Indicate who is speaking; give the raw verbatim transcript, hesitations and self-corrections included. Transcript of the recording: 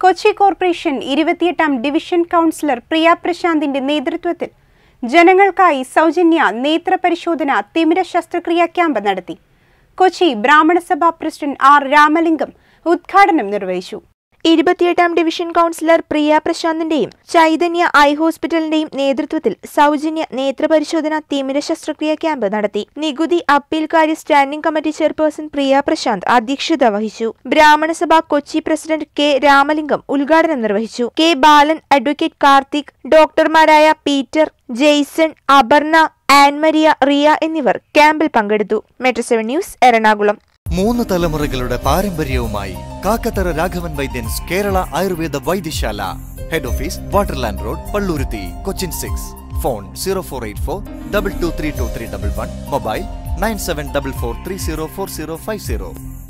Speaker 1: Kochi corporation ഇരുപത്തിയെട്ടാം division councillor Priya പ്രശാന്തിന്റെ നേതൃത്വത്തിൽ ജനങ്ങൾക്കായി സൗജന്യ നേത്ര പരിശോധന തിമിര ശസ്ത്രക്രിയാ ക്യാമ്പ് നടത്തി. കൊച്ചി ബ്രാഹ്മണസഭാ പ്രസിഡന്റ് ആർ രാമലിംഗം ഉദ്ഘാടനം നിർവഹിച്ചു.
Speaker 2: ഇരുപത്തിയെട്ടാം ഡിവിഷൻ കൗൺസിലർ പ്രിയ പ്രശാന്തിന്റെയും ചൈതന്യ ഐ ഹോസ്പിറ്റലിന്റെയും നേതൃത്വത്തിൽ സൗജന്യ നേത്രപരിശോധന തിമിര ശസ്ത്രക്രിയാ ക്യാമ്പ് നടത്തി. നികുതി അപ്പീൽ കാര്യ standing committee chairperson Priya Prashanth അധ്യക്ഷത വഹിച്ചു. ബ്രാഹ്മണസഭ കൊച്ചി പ്രസിഡന്റ് കെ രാമലിംഗം ഉദ്ഘാടനം നിർവഹിച്ചു. കെ ബാലൻ, അഡ്വക്കേറ്റ് കാർത്തിക്, ഡോക്ടർമാരായ Peter, Jason, Aparna, Annmaria, Riya എന്നിവർ ക്യാമ്പിൽ പങ്കെടുത്തു. Metro seven news, Ernakulam.
Speaker 3: മൂന്ന് തലമുറകളുടെ പാരമ്പര്യവുമായി Kakkathara Raghavan Vaidyans Kerala Ayurveda Vaidyasala. Head office Waterland road, Palluruthy, Cochin six. Phone zero four eight four double two three two three double one. Mobile nine seven double four three zero four zero five zero.